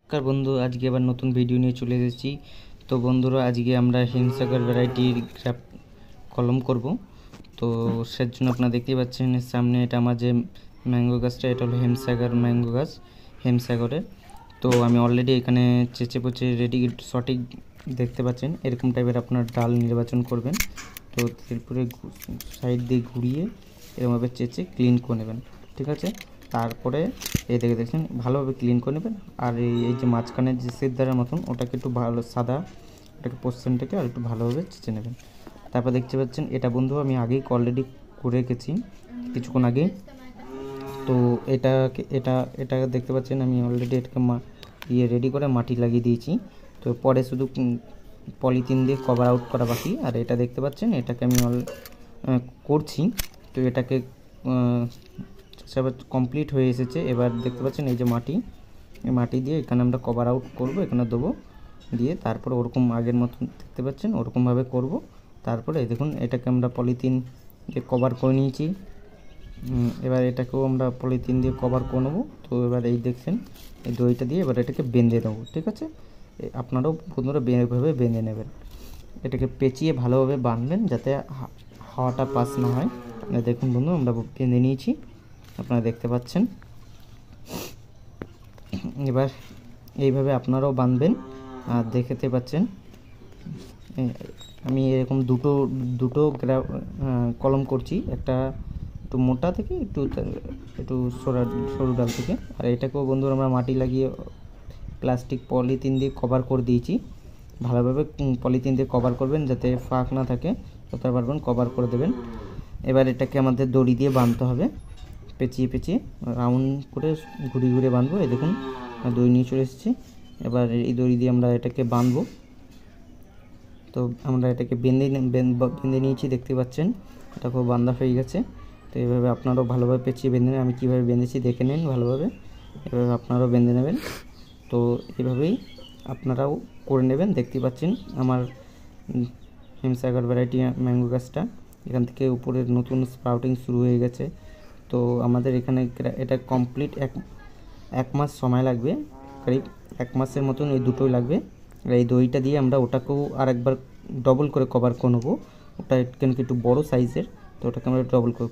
নমস্কার বন্ধু, আজকে আবার নতুন ভিডিও নিয়ে চলে এসেছি। তো বন্ধুরা, আজকে আমরা হিমসাগর ভ্যারাইটির গ্রাফ কলম করব। তো সের জন্য আপনারা দেখতেই পাচ্ছেন সামনে এটা আমার যে ম্যাঙ্গো গাছটা, এটা হলো হিমসাগর ম্যাঙ্গো গাছ, হিমসাগরের। তো আমি অলরেডি এখানে চেঁচে পচে রেডি সঠিক দেখতে পাচ্ছেন এরকম টাইপের আপনার ডাল নির্বাচন করবেন। তো এরপরে সাইড দিয়ে ঘুরিয়ে এরকমভাবে চেঁচে ক্লিন করে নেবেন, ঠিক আছে। তারপরে এই দেখছেন ভালোভাবে ক্লিন করে নেবেন। আর এই যে মাঝখানে যে সিদ্ধারের মতন ওটাকে একটু ভালো সাদা, ওটাকে পোর্শনটাকে আর একটু ভালোভাবে চেঁচে নেবেন। তারপর দেখতে পাচ্ছেন এটা বন্ধু আমি আগেই অলরেডি করে রেখেছি কিছুক্ষণ আগে। তো এটা দেখতে পাচ্ছেন আমি অলরেডি এটাকে রেডি করে মাটি লাগিয়ে দিয়েছি। তো পরে শুধু পলিথিন দিয়ে কভার আউট করা বাকি। আর এটা দেখতে পাচ্ছেন এটাকে আমি করছি। তো এটাকে সব কমপ্লিট হয়ে এসেছে। এবার দেখতে পাচ্ছেন এই যে মাটি দিয়ে এখানে আমরা কভার আউট করব, এখানে দেবো দিয়ে তারপরে ওরকম আগের মতন দেখতে পাচ্ছেন ওরকমভাবে করব। তারপরে দেখুন এটাকে আমরা পলিথিন দিয়ে কভার করে নিয়েছি। এবার এটাকেও আমরা পলিথিন দিয়ে কভার করে নেবো। তো এবার এই দেখছেন এই দইটা দিয়ে এবার এটাকে বেঁধে দেবো, ঠিক আছে। আপনারাও বন্ধুরা এইভাবে বেঁধে নেবেন। এটাকে পেঁচিয়ে ভালোভাবে বাঁধবেন যাতে হাওয়াটা পাস না হয়। দেখুন বন্ধু আমরা বেঁধে নিয়েছি, আপনারা দেখতে পাচ্ছেন। এবার এইভাবে আপনারাও বাঁধবেন। আর দেখতে পাচ্ছেন আমি এরকম দুটো কলম করছি, একটা একটু মোটা থেকে একটু সরু ডাল থেকে। আর এটাকেও বন্ধুরা আমরা মাটি লাগিয়ে প্লাস্টিক পলিথিন দিয়ে কভার করে দিয়েছি। ভালোভাবে পলিথিন দিয়ে কভার করবেন যাতে ফাঁক না থাকে, যতটা পারবেন কভার করে দেবেন। এবার এটাকে আমাদের দড়ি দিয়ে বাঁধতে হবে, পেঁচিয়ে রাউন্ড করে ঘুরিয়ে বাঁধবো। এই দেখুন দড়ি নিয়ে চলে এসেছি। এবার এই দড়ি দিয়ে আমরা এটাকে বাঁধবো। তো আমরা এটাকে বেঁধে নিয়েছি, দেখতে পাচ্ছেন এটা খুব বাঁধা হয়ে গেছে। তো এইভাবে আপনারাও ভালোভাবে পেঁচিয়ে বেঁধে নেবেন। আমি কীভাবে বেঁধেছি দেখে নিন ভালোভাবে, এভাবে আপনারাও বেঁধে নেবেন। তো এইভাবেই আপনারাও করে নেবেন। দেখতে পাচ্ছেন আমার হিমসাগর ভ্যারাইটি ম্যাঙ্গো গাছটা এখান থেকে উপরের নতুন স্প্রাউটিং শুরু হয়ে গেছে। তো আমাদের এখানে এটা কমপ্লিট এক মাস সময় লাগবে, করিব 1 মাসের মতন এই দুটোই লাগবে। আর এই দইটা দিয়ে আমরা ওটাকেও আরেকবার ডবল করে কভার করে নেবো। ওটা কেন কি একটু বড়ো সাইজের, তো ওটাকে আমরা ডবল করে